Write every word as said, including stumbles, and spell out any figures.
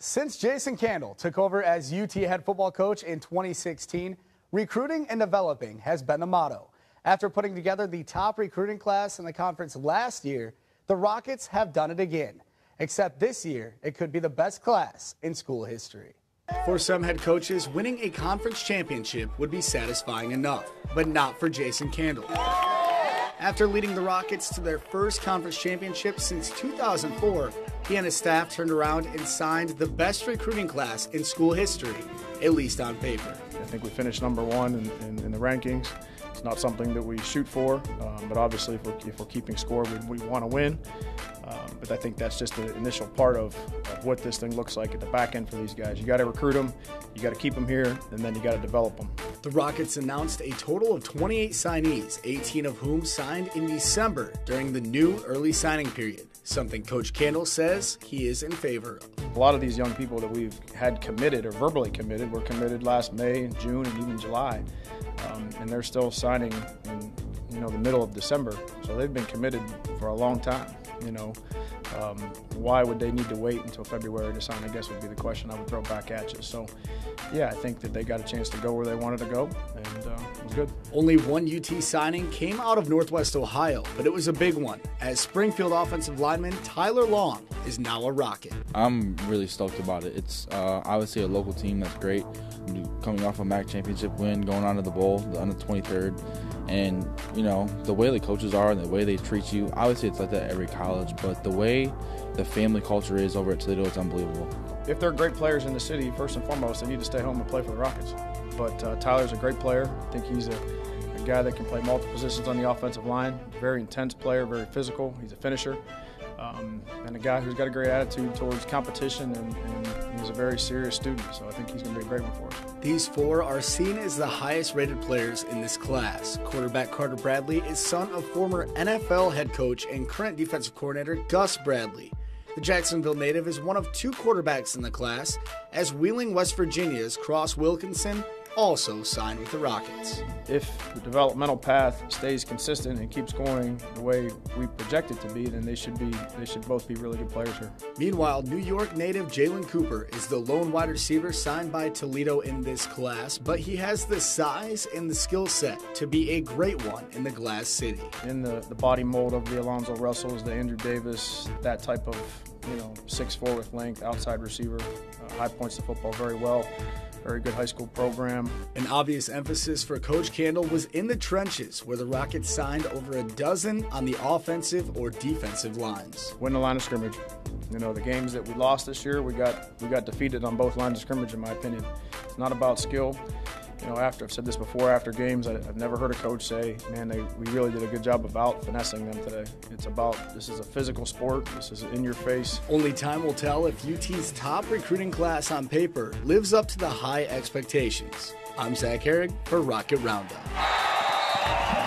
Since Jason Candle took over as U T head football coach in twenty sixteen, recruiting and developing has been the motto. After putting together the top recruiting class in the conference last year, the Rockets have done it again. Except this year, it could be the best class in school history. For some head coaches, winning a conference championship would be satisfying enough, but not for Jason Candle. After leading the Rockets to their first conference championship since two thousand four, he and his staff turned around and signed the best recruiting class in school history, at least on paper. I think we finished number one in, in, in the rankings. It's not something that we shoot for, um, but obviously if we're, if we're keeping score, we, we want to win. Um, but I think that's just the initial part of, of what this thing looks like at the back end for these guys. You got to recruit them, you got to keep them here, and then you got to develop them. The Rockets announced a total of twenty-eight signees, eighteen of whom signed in December during the new early signing period, something Coach Candle says he is in favor of. A lot of these young people that we've had committed or verbally committed were committed last May and June and even July, um, and they're still signing in you know the middle of December, so they've been committed for a long time. You know, um, why would they need to wait until February to sign, I guess would be the question I would throw back at you. So, yeah, I think that they got a chance to go where they wanted to go, and uh, it was good. Only one U T signing came out of Northwest Ohio, but it was a big one, as Springfield offensive lineman Tyler Long is now a Rocket. I'm really stoked about it. It's uh, obviously a local team that's great, coming off a M A C championship win, going on to the bowl, the under twenty-third. And, you know, the way the coaches are and the way they treat you, obviously it's like that at every college, but the way the family culture is over at Toledo, it's unbelievable. If they're great players in the city, first and foremost, they need to stay home and play for the Rockets. But uh, Tyler's a great player. I think he's a, a guy that can play multiple positions on the offensive line. Very intense player, very physical. He's a finisher. Um, and a guy who's got a great attitude towards competition, and, and he's a very serious student, so I think he's going to be a great one for us. These four are seen as the highest rated players in this class. Quarterback Carter Bradley is son of former N F L head coach and current defensive coordinator Gus Bradley. The Jacksonville native is one of two quarterbacks in the class, as Wheeling, West Virginia's Cross Wilkinson also signed with the Rockets. If the developmental path stays consistent and keeps going the way we project it to be, then they should be they should both be really good players here. Meanwhile, New York native Jalen Cooper is the lone wide receiver signed by Toledo in this class, but he has the size and the skill set to be a great one in the Glass City. In the, the body mold of the Alonzo Russells, the Andrew Davis, that type of you know six foot four with length, outside receiver, uh, high points to football very well. Very good high school program. An obvious emphasis for Coach Candle was in the trenches, where the Rockets signed over a dozen on the offensive or defensive lines. Win the line of scrimmage. You know, the games that we lost this year, we got we got defeated on both lines of scrimmage, in my opinion. It's not about skill. You know, after I've said this before, after games, I, I've never heard a coach say, man, they, we really did a good job of out finessing them today. It's about, this is a physical sport. This is in your face. Only time will tell if U T's top recruiting class on paper lives up to the high expectations. I'm Zach Herrig for Rocket Roundup.